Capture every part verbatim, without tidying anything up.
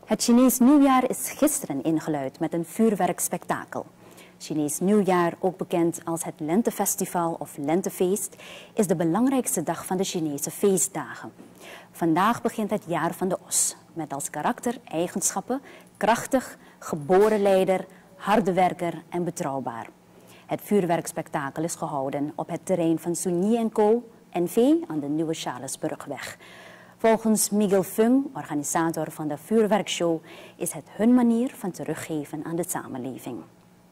Het Chinees Nieuwjaar is gisteren ingeluid met een vuurwerkspektakel. Chinees Nieuwjaar, ook bekend als het Lentefestival of Lentefeest, is de belangrijkste dag van de Chinese feestdagen. Vandaag begint het jaar van de os, met als karaktereigenschappen krachtig, geboren leider, harde werker en betrouwbaar. Het vuurwerkspektakel is gehouden op het terrein van Sun Yi en Co. N V aan de Nieuwe Charlesburgweg. Volgens Miguel Fung, organisator van de vuurwerkshow, is het hun manier van teruggeven aan de samenleving.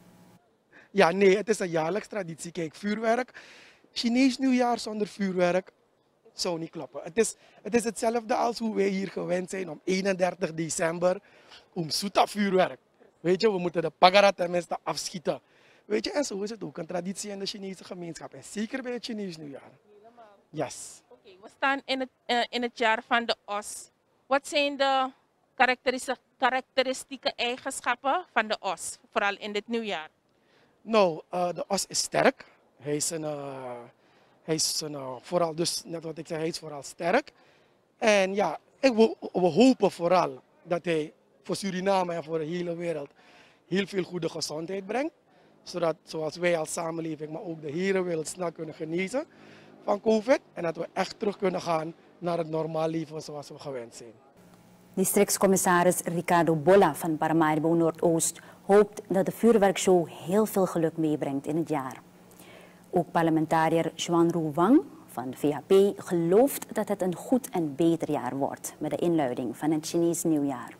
Ja, nee, het is een jaarlijks traditie. Kijk, vuurwerk, Chinees Nieuwjaar zonder vuurwerk zou niet kloppen. Het is, het is hetzelfde als hoe wij hier gewend zijn om eenendertig december, om Suta vuurwerk. Weet je, we moeten de Pagara tenminste afschieten. Weet je, en zo is het ook een traditie in de Chinese gemeenschap. En zeker bij het Chinees Nieuwjaar. Yes. Oké, we staan in het, uh, in het jaar van de os. Wat zijn de karakteristieke, karakteristieke eigenschappen van de os, vooral in dit nieuwjaar? Nou, uh, de os is sterk. Hij is, een, uh, hij is een, uh, vooral, dus net wat ik zei, hij is vooral sterk. En ja, ik, we, we hopen vooral dat hij voor Suriname en voor de hele wereld heel veel goede gezondheid brengt. Zodat, zoals wij als samenleving, maar ook de hele wereld snel kunnen genezen van COVID. En dat we echt terug kunnen gaan naar het normaal leven zoals we gewend zijn. Districtscommissaris Ricardo Bolla van Paramaribo Noordoost hoopt dat de vuurwerkshow heel veel geluk meebrengt in het jaar. Ook parlementariër Xuanru Wang van de V H P gelooft dat het een goed en beter jaar wordt met de inluiding van het Chinees Nieuwjaar.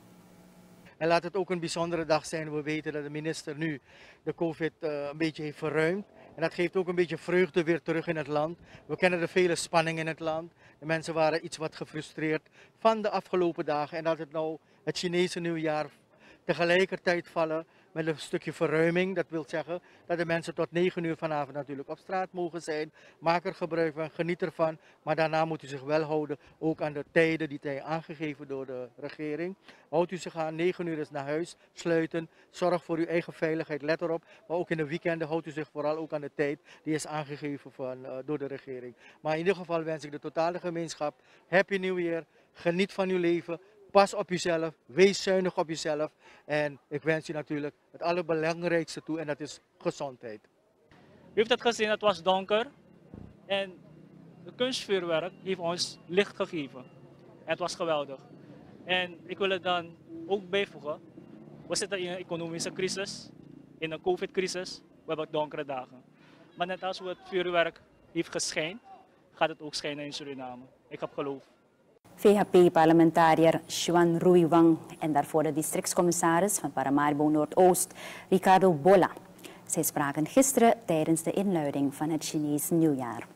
En laat het ook een bijzondere dag zijn. We weten dat de minister nu de COVID uh, een beetje heeft verruimd. En dat geeft ook een beetje vreugde weer terug in het land. We kennen de vele spanningen in het land. De mensen waren iets wat gefrustreerd van de afgelopen dagen. En dat het nou het Chinese nieuwjaar tegelijkertijd vallen met een stukje verruiming. Dat wil zeggen dat de mensen tot negen uur vanavond natuurlijk op straat mogen zijn. Maak er gebruik van, geniet ervan. Maar daarna moet u zich wel houden, ook aan de tijden die zijn aangegeven door de regering. Houdt u zich aan, negen uur is naar huis, sluiten. Zorg voor uw eigen veiligheid, let erop. Maar ook in de weekenden houdt u zich vooral ook aan de tijd die is aangegeven van, uh, door de regering. Maar in ieder geval wens ik de totale gemeenschap Happy New Year. Geniet van uw leven. Pas op jezelf, wees zuinig op jezelf en ik wens je natuurlijk het allerbelangrijkste toe en dat is gezondheid. U heeft het gezien, het was donker en de kunstvuurwerk heeft ons licht gegeven. En het was geweldig. En ik wil het dan ook bijvoegen, we zitten in een economische crisis, in een COVID-crisis, we hebben donkere dagen. Maar net als hoe het vuurwerk heeft geschijnd, gaat het ook schijnen in Suriname. Ik heb geloof. V H P-parlementariër Xuanru Wang en daarvoor de districtscommissaris van Paramaribo Noordoost, Ricardo Bolla. Zij spraken gisteren tijdens de inluiding van het Chinees Nieuwjaar.